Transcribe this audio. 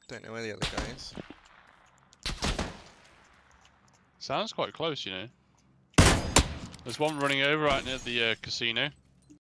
Don't know where the other guy is. Sounds quite close, you know. There's one running over right near the casino.